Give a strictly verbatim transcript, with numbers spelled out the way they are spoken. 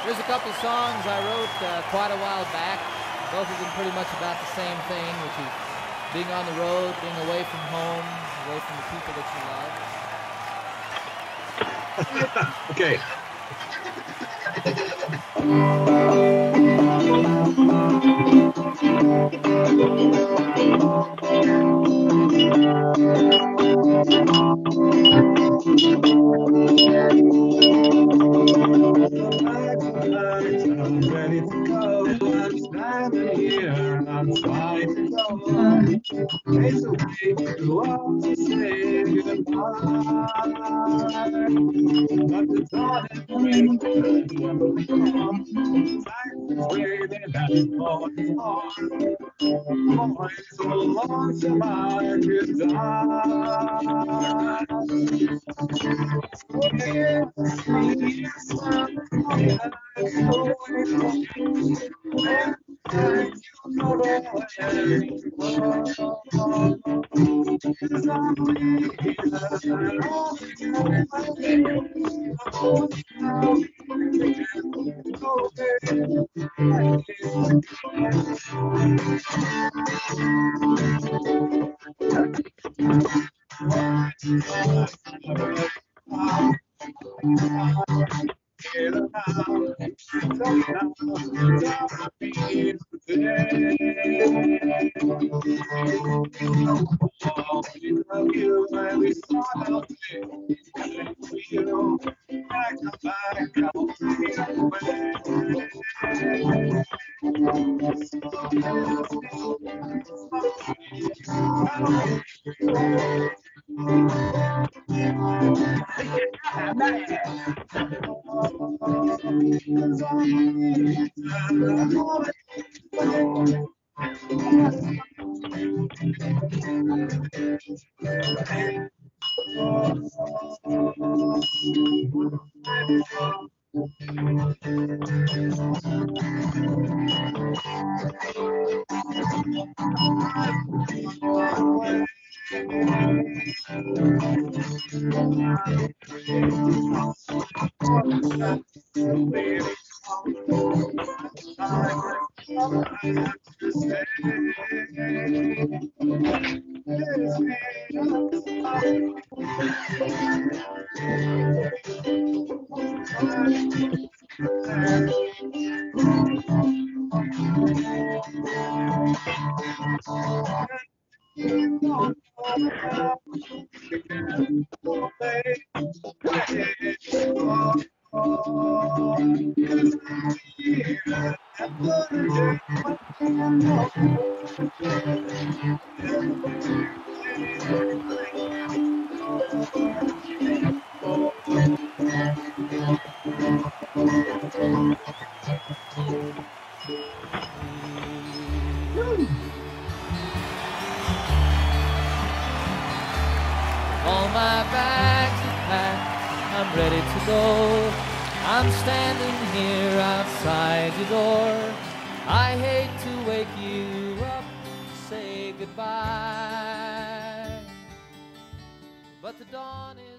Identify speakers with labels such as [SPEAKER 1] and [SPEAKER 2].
[SPEAKER 1] Here's a couple songs I wrote uh, quite a while back. Both of them pretty much about the same thing, which is being on the road, being away from home, away from the people that you love.
[SPEAKER 2] Okay. I'm ready to go. I'm standing here outside the door. Days away, too long to say goodbye. But the dawn is breaking. Time is waiting at the morning's heart. Boys so lonesome I could die.
[SPEAKER 1] All my bags are packed, I'm ready to go. I'm standing here outside your door. I hate to wake you up to say goodbye, but the dawn is